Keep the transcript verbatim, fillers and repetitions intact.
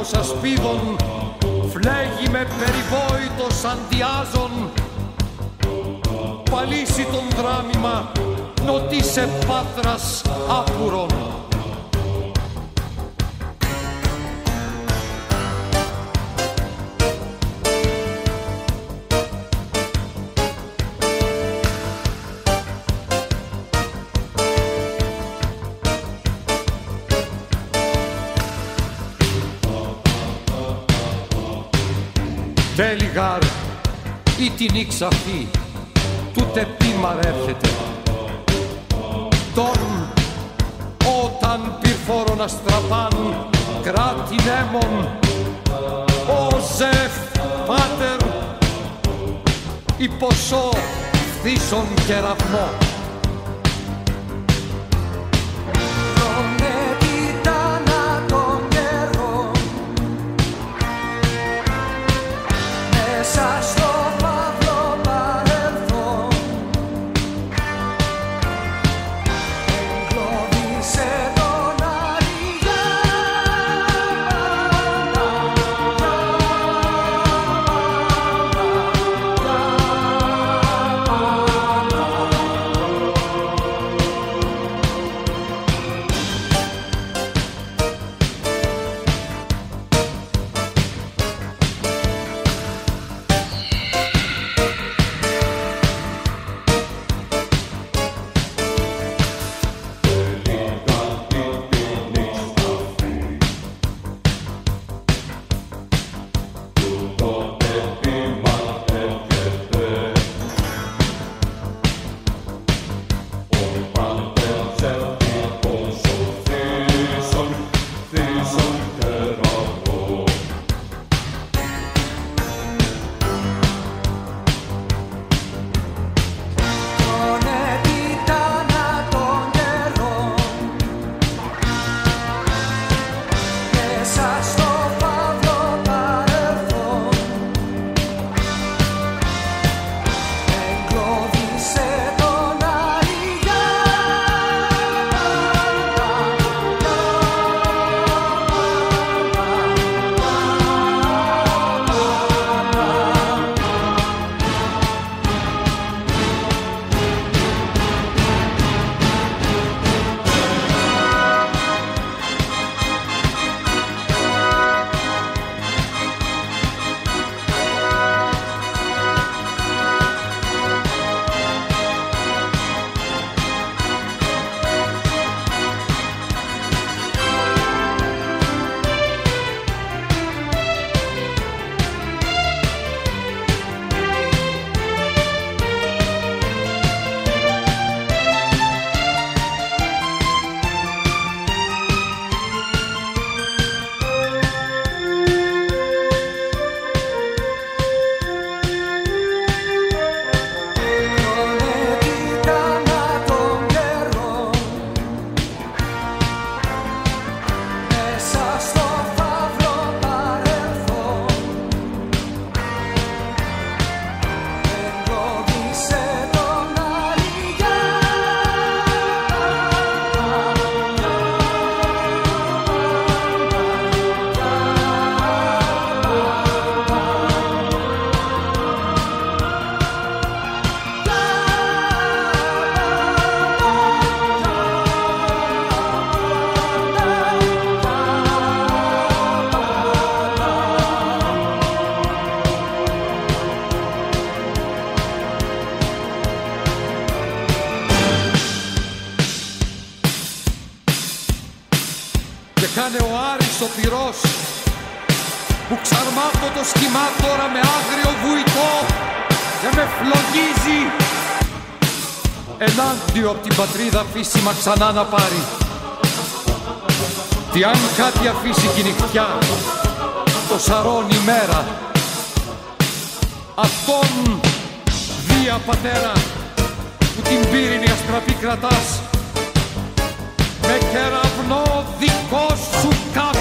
ουρανός ασπίδων φλέγει με περιβόητος αντιάζων. Παλήσει τον δράμημα νοτίσε πάτρας άπουρον. Τέλει γάρ ή την ήξα αυτή, τούτε πίμαρ έρχεται. Τόρν, όταν πυρφόρον αστραπάν, κράτη νέμον, ο Ζεφ πάτερ, υποσώ φθήσον κεραυνό. Και κάνε ο Άρης ο πυρός που ξαρμάτω το σχημά τώρα με άγριο βουητό και με φλογίζει ενάντιο απ' την πατρίδα φύσιμα ξανά να πάρει. Τι αν κάτι αφήσει κι η νυχτιά το σαρώνει η μέρα, αυτόν βία πατέρα που την πύρινη αστραπή κρατάς με κεραυνό δικό σου κάτω.